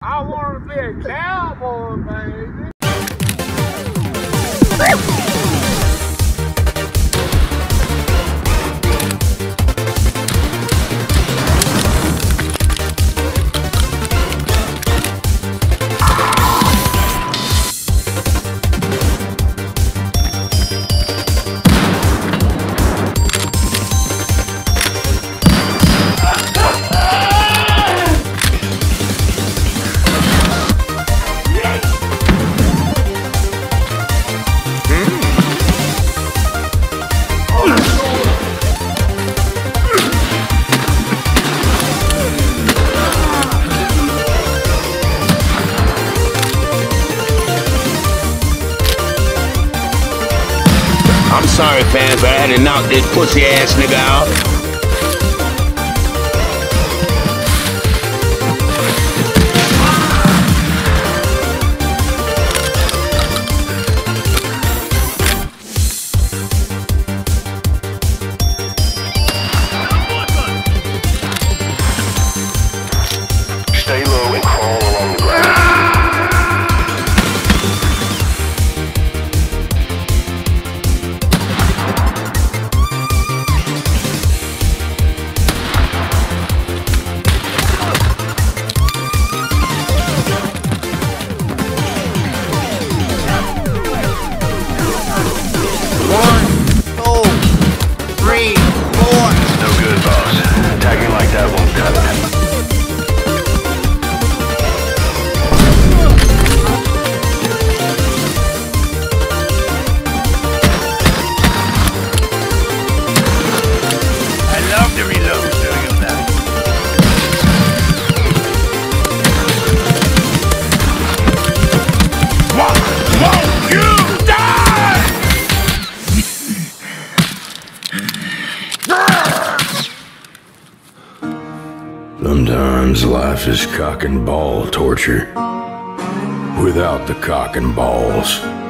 I want to be a cowboy, baby. I'm sorry, fans, but I had to knock this pussy ass nigga out. Stay low and crawl along the ground. No good, boss. Attacking like that won't cut it. I love the reload doing of that. Won't you die? Sometimes life is cock and ball torture without the cock and balls.